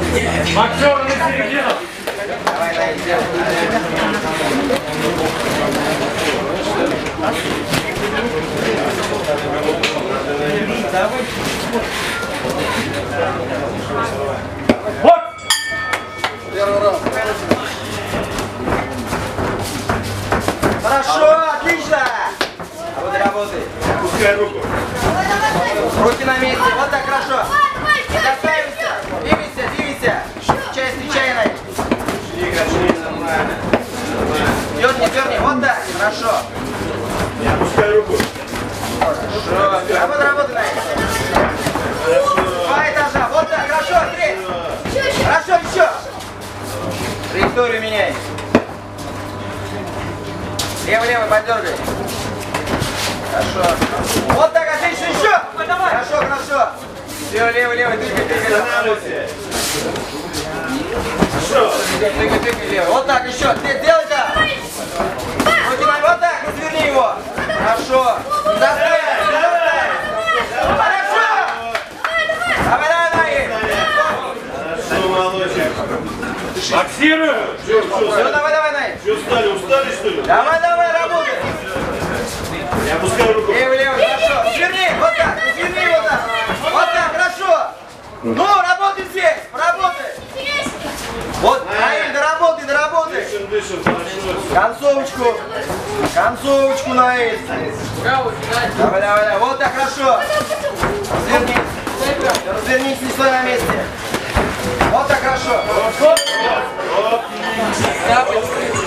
Боксер на середину. Давай, дай, сделай. Вот! Первый раунд. Хорошо, отлично! Работай, работай. Пускай руку. Руки на месте, вот так хорошо. Подготовимся, двигайся, двигайся. Встречай, Най. Дерни, вот так, хорошо. Я пускай руку. Хорошо, работай, Най. Два этажа, вот так, хорошо, три. Хорошо, еще. Траекторию меняй. Левый, подергай. Хорошо. Вот так, отлично, еще. Хорошо. Все, левый, двигай. Хорошо. Двигай, левый. Вот так, еще. Делай так. Руки на, вот так, разверни его. Хорошо. Заставь. Хорошо. Давай. Хорошо, молодчик. Боксирую. Все, давай, Най. Что, устали, что ли? Давай, работай. Я пускаю руку. Левый, хорошо. Разверни, вот так, разверни его так. Вот так, хорошо. Ну, работай здесь, поработай. Вот, Наиль, доработай. Дышим, хорошо. Концовочку, Наиль. Давай. Вот так, хорошо. Развернись, не стой на месте. Вот так, хорошо. Оп.